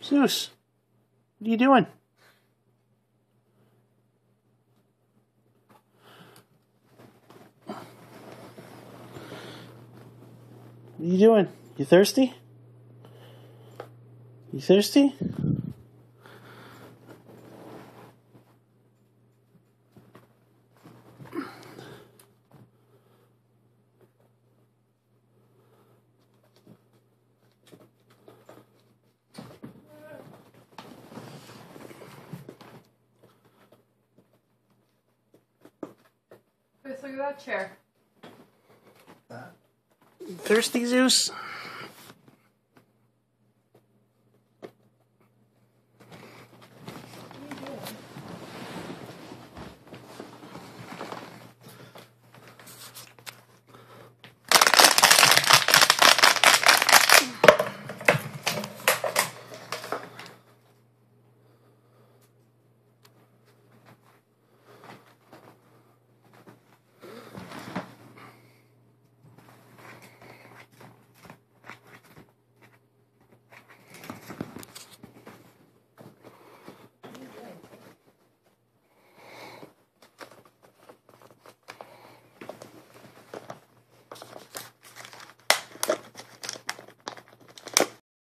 Zeus, what are you doing? What are you doing? You thirsty? You thirsty? Let's look at that chair. Thirsty, Zeus?